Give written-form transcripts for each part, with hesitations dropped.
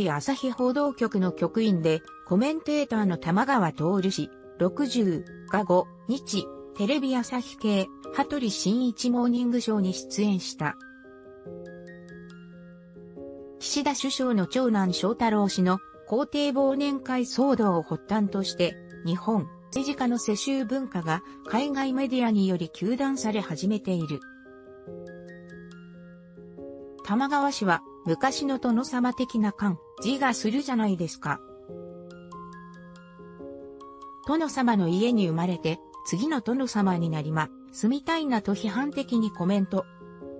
ビ朝日報道局の局員で、コメンテーターの玉川徹氏、60が5日、テレビ朝日系、羽鳥慎一モーニングショーに出演した。岸田首相の長男翔太郎氏の公邸忘年会騒動を発端として、日本政治家の世襲文化が海外メディアにより糾弾され始めている。玉川氏は昔の殿様的な感じがするじゃないですか。殿様の家に生まれて次の殿様になり住みたいなと批判的にコメント。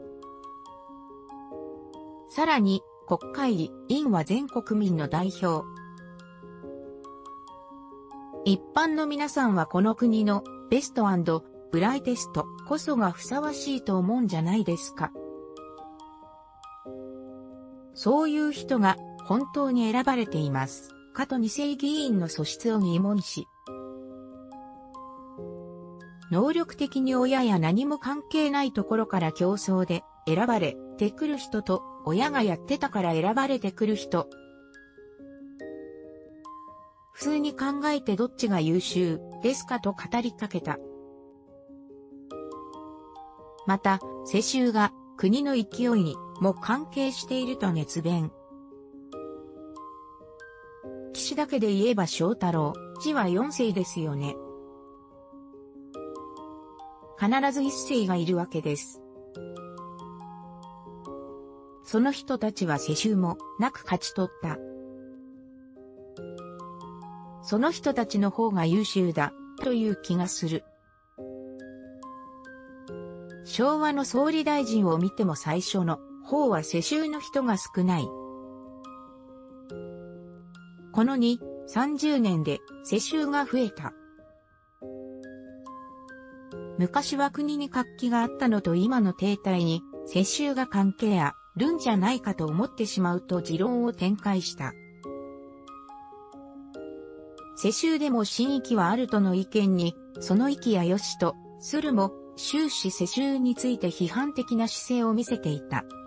さらに国会議員は全国民の代表。一般の皆さんはこの国のベスト&ブライテストこそがふさわしいと思うんじゃないですか。そういう人が本当に選ばれていますかと2世議員の素質を疑問視。能力的に親や何も関係ないところから競争で選ばれてくる人と親がやってたから選ばれてくる人。普通に考えてどっちが優秀ですかと語りかけた。また、世襲が国の勢いにも関係していると熱弁。岸田家で言えば翔太郎氏は4世ですよね。必ず1世がいるわけです。その人たちは世襲もなく勝ち取った。その人たちの方が優秀だという気がする。昭和の総理大臣を見ても最初の方は世襲の人が少ない。この2、30年で世襲が増えた。昔は国に活気があったのと今の停滞に世襲が関係あるんじゃないかと思ってしまうと持論を展開した。世襲でも真意はあるとの意見に、その意気やよしとするも終始世襲について批判的な姿勢を見せていた。